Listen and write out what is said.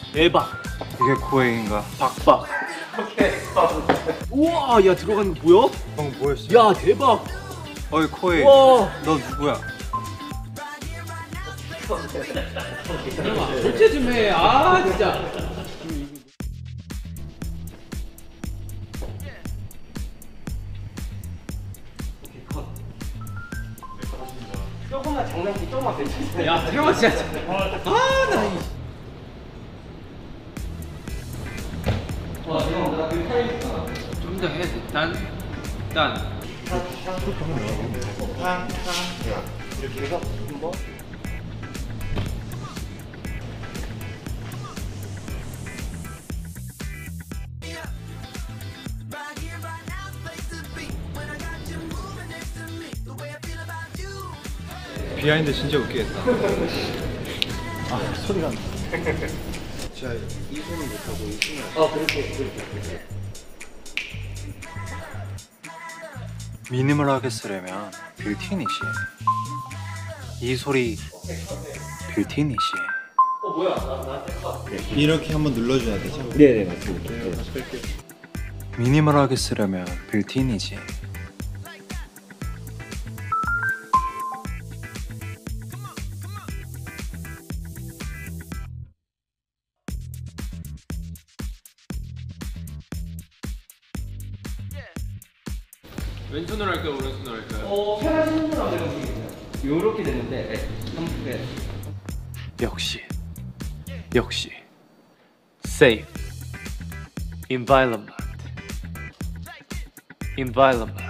대박. 이게 코웨이인가? 박박. 우와, 야 들어가는 거 보여? 방금 뭐였어? 야 대박. 어이 코웨이. 와. 너 누구야? 교체 좀 해. 아 진짜. 조금만 장난기 조금만 괜찮아. 야 태영아 진짜. 아나 이. 와 태영아 나 그 타임 있잖아. 좀 더 해야 돼. 단. 이렇게 해서 한번. 비하인드 진짜 웃기겠다. 아 소리가 안 나. 진짜 이 손은 못하고 이 손을. 그렇게. 미니멀하게 쓰려면 빌트인이시. 이 소리 빌트인이시. 뭐야? 나한테 가. 이렇게 한번 눌러줘야 되죠? 네네 맞습니다. 미니멀하게 쓰려면 빌트인이지. 왼손으로 할까요? 오른손으로 할까요? 편하신 분으로 하면 요렇게 되는데 한국에 역시 safe environment